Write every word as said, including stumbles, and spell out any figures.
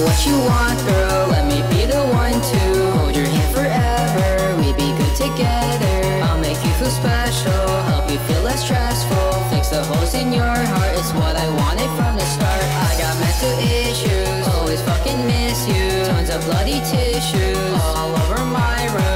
what you want, girl. Let me be the one to hold your hand forever. We be good together. I'll make you feel special, help you feel less stressful. Fix the holes in your heart, it's what I wanted from the start. I got mental issues, always fucking miss you. Tons of bloody tissues all over my room.